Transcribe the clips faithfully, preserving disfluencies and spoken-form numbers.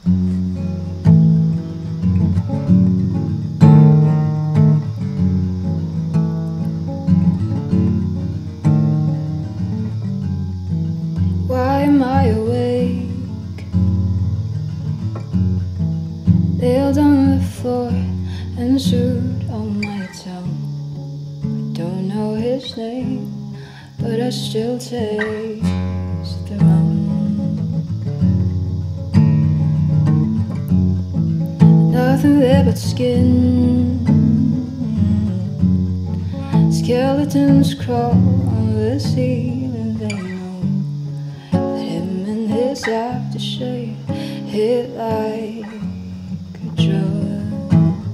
Why am I awake? Nailed on the floor and chewed on my tongue. I don't know his name, but I still taste the rum. Nothing there but skin. Skeletons crawl on the ceiling. They know that him and his aftershave hit like a drug.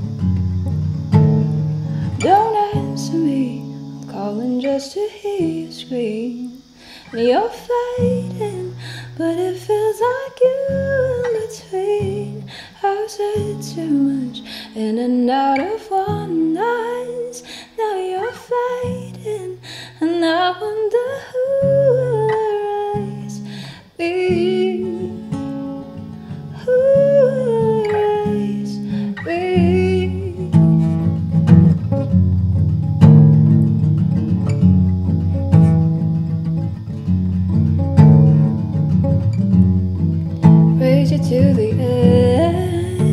Don't answer me, I'm calling just to hear you scream. And you're fading, but it feels like you in between. I've said too much, in and out of one eyes. Now you're fading, and I wonder who will erase me. Who will erase me? Raise you to the end.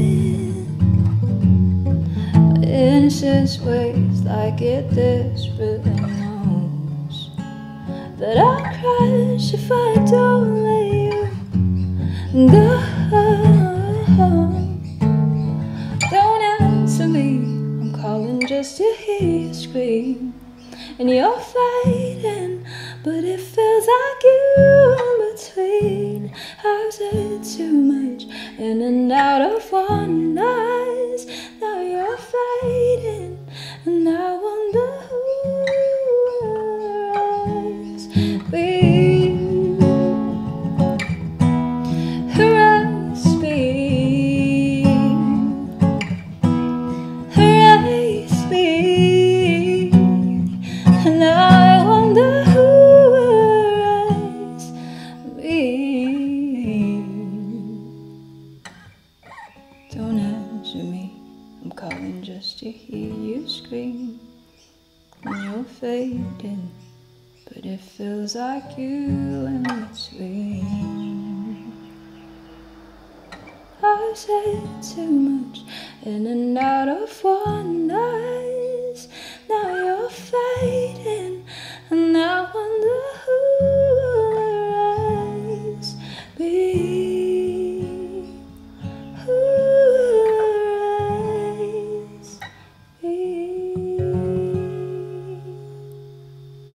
Innocence waves like it desperately knows that I'll crash if I don't let you go. Don't answer me, I'm calling just to hear you scream. And you're fading, but it feels like you in between. I've said too much, in and out of one eyes. Now you're fading, and I wonder who will rise. We rise, we rise, we, and I wonder who will rise me. Don't answer me, I'm calling just to hear you scream. And you're fading, but it feels like you in between. I've said too much, in and out of one night.